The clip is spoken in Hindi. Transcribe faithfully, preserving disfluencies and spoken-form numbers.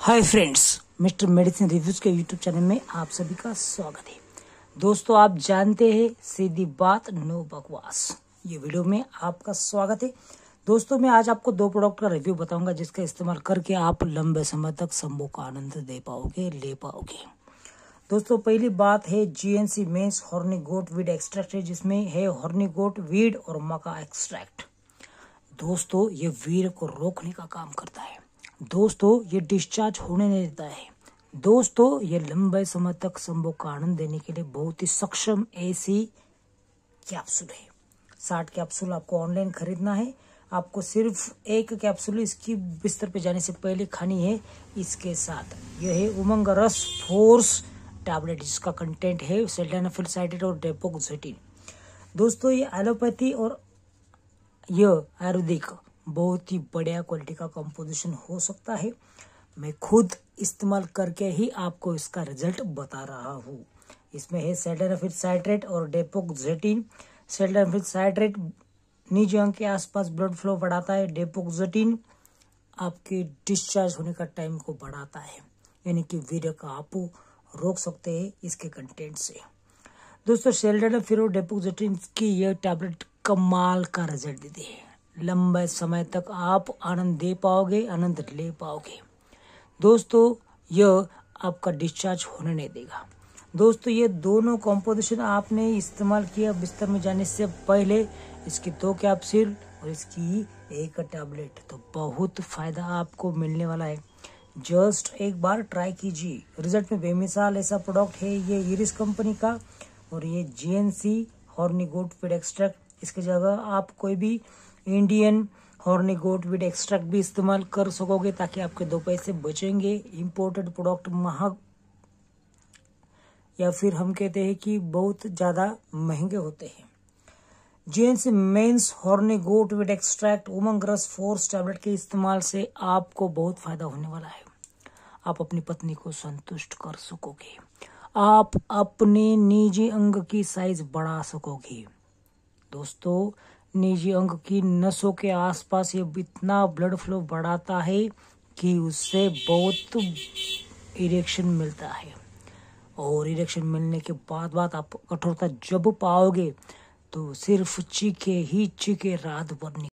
हाय फ्रेंड्स, मिस्टर मेडिसिन रिव्यूज के यूट्यूब चैनल में आप सभी का स्वागत है। दोस्तों, आप जानते हैं सीधी बात नो बकवास, ये वीडियो में आपका स्वागत है। दोस्तों, मैं आज आपको दो प्रोडक्ट का रिव्यू बताऊंगा जिसका इस्तेमाल करके आप लंबे समय तक संभोग का आनंद दे पाओगे ले पाओगे। दोस्तों, पहली बात है GNC men's horny goat weed extract है, जिसमें है हॉर्नी गोट वीड और मका एक्सट्रैक्ट। दोस्तों, ये वीर को रोकने का काम करता है। दोस्तों, ये डिस्चार्ज होने नहीं देता है। दोस्तों, ये लंबे समय तक संभोग का आनंद देने के लिए बहुत ही सक्षम ऐसी कैप्सूल है। साठ कैप्सूल आपको ऑनलाइन खरीदना है। आपको सिर्फ एक कैप्सूल इसकी बिस्तर पे जाने से पहले खानी है। इसके साथ यह है उमंग रस फोर्स टैबलेट, जिसका कंटेंट है सिल्डेनाफिल साइट्रेट और डेपोक्सिटिन। दोस्तों, ये एलोपैथी और यह आयुर्वेदिक बहुत ही बढ़िया क्वालिटी का कंपोजिशन हो सकता है। मैं खुद इस्तेमाल करके ही आपको इसका रिजल्ट बता रहा हूँ। इसमें है सिल्डेनाफिल साइट्रेट और डेपोक्सिटिन। सिल्डेनाफिल साइट्रेट निजी अंग के आसपास ब्लड फ्लो बढ़ाता है। डेपोक्सिटिन आपके डिस्चार्ज होने का टाइम को बढ़ाता है, यानी कि वीर्य का आप रोक सकते हैं इसके कंटेंट से। दोस्तों, सिल्डेनाफिल और डेपोक्सिटिन की यह टैबलेट कमाल का रिजल्ट देती है। लंबे समय तक आप आनंद दे पाओगे, आनंद ले पाओगे। दोस्तों, यह आपका डिस्चार्ज होने नहीं देगा। दोस्तों, ये दोनों कॉम्पोजिशन आपने इस्तेमाल किया बिस्तर में जाने से पहले, इसकी दो कैप्सूल और इसकी एक टैबलेट, तो बहुत फायदा आपको मिलने वाला है। जस्ट एक बार ट्राई कीजिए। रिजल्ट में बेमिसाल ऐसा प्रोडक्ट है ये इरिस कंपनी का, और ये GNC horny goat weed extract. इसकी जगह आप कोई भी Indian horny goat weed extract भी इस्तेमाल कर सकोगे, ताकि आपके दो पैसे बचेंगे। इंपोर्टेड प्रोडक्ट महंग, या फिर हम कहते हैं कि बहुत ज्यादा महंगे होते हैं। GNC men's horny goat weed extract Umang Ras force tablet के इस्तेमाल से आपको बहुत फायदा होने वाला है। आप अपनी पत्नी को संतुष्ट कर सकोगे। आप अपने निजी अंग की साइज बढ़ा सकोगे। दोस्तों, निजी अंग की नसों के आसपास ये इतना ब्लड फ्लो बढ़ाता है कि उससे बहुत इरेक्शन मिलता है, और इरेक्शन मिलने के बाद बाद आप कठोरता जब पाओगे तो सिर्फ चीखे ही चीखे रात भर